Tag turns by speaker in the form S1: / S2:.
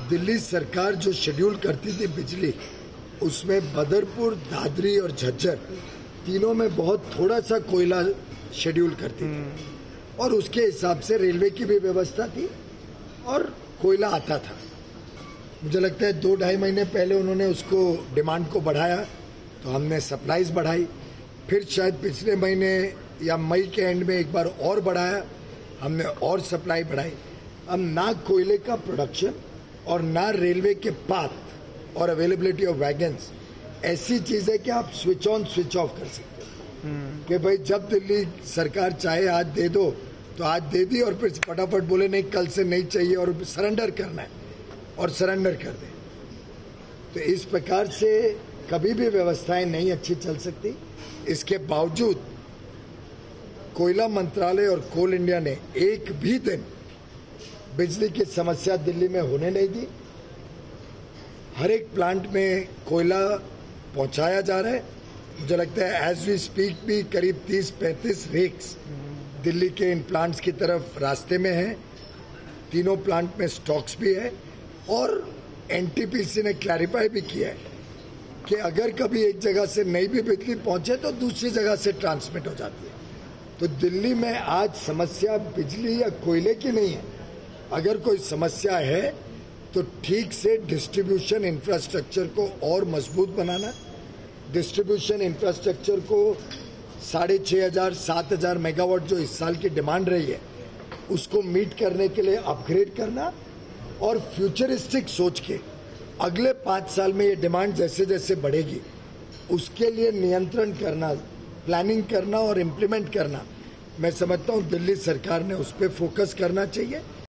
S1: दिल्ली सरकार जो शेड्यूल करती थी बिजली, उसमें बदरपुर, दादरी और झज्जर तीनों में बहुत थोड़ा सा कोयला शेड्यूल करती थी और उसके हिसाब से रेलवे की भी व्यवस्था थी और कोयला आता था। मुझे लगता है 2-2.5 महीने पहले उन्होंने उसको डिमांड को बढ़ाया तो हमने सप्लाईज बढ़ाई, फिर शायद पिछले महीने या मई के एंड में एक बार और बढ़ाया, हमने और सप्लाई बढ़ाई। अब ना कोयले का प्रोडक्शन और ना रेलवे के पाथ और अवेलेबिलिटी ऑफ वैगन्स ऐसी चीज है कि आप स्विच ऑन स्विच ऑफ कर सकते हैं कि भाई जब दिल्ली सरकार चाहे आज दे दो तो आज दे दी और फिर फटाफट बोले नहीं कल से नहीं चाहिए और सरेंडर करना है और सरेंडर कर दे। तो इस प्रकार से कभी भी व्यवस्थाएं नहीं अच्छी चल सकती। इसके बावजूद कोयला मंत्रालय और कोल इंडिया ने एक भी दिन बिजली की समस्या दिल्ली में होने नहीं दी। हर एक प्लांट में कोयला पहुंचाया जा रहा है। मुझे लगता है एज वी स्पीक भी करीब 30-35 रेक्स दिल्ली के इन प्लांट्स की तरफ रास्ते में हैं। तीनों प्लांट में स्टॉक्स भी है और एनटीपीसी ने क्लैरिफाई भी किया है कि अगर कभी एक जगह से नहीं भी बिजली पहुंचे तो दूसरी जगह से ट्रांसमिट हो जाती है। तो दिल्ली में आज समस्या बिजली या कोयले की नहीं है। अगर कोई समस्या है तो ठीक से डिस्ट्रीब्यूशन इंफ्रास्ट्रक्चर को और मजबूत बनाना, डिस्ट्रीब्यूशन इंफ्रास्ट्रक्चर को 6,500-7,000 मेगावाट जो इस साल की डिमांड रही है उसको मीट करने के लिए अपग्रेड करना और फ्यूचरिस्टिक सोच के अगले 5 साल में ये डिमांड जैसे जैसे बढ़ेगी उसके लिए नियंत्रण करना, प्लानिंग करना और इम्प्लीमेंट करना। मैं समझता हूँ दिल्ली सरकार ने उस पर फोकस करना चाहिए